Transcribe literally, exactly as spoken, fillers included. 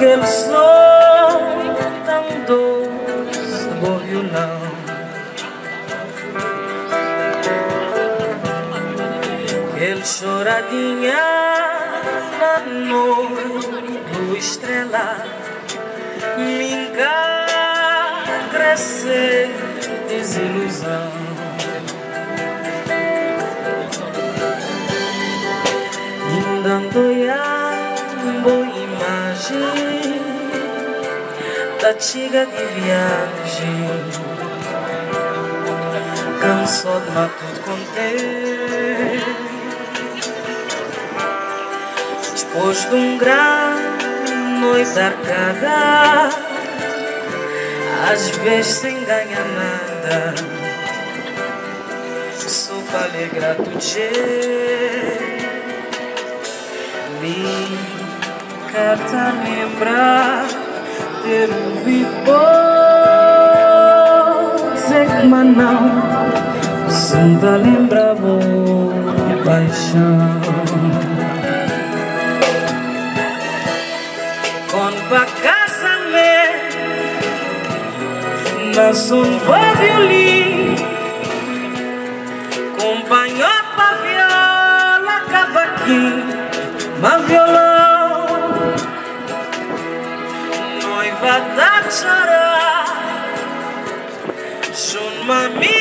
aquele som tão doce do violão. Aquele choradinha na noite do estrela me encanta crescer desilusão. Ainda ando boa imagem da tiga de viagem, cansou de lá tudo contente. Depois de um grande noite arcada, às vezes sem ganhar nada, só para alegrar tudo jeito. Me carta lembrar ter ouvido sei que mas não se me lembra boa paixão. Quando pra casa me nasce um bom violino, acompanhou pra viola, cavaquinho, mas violão, noiva da chorar, junto a mim.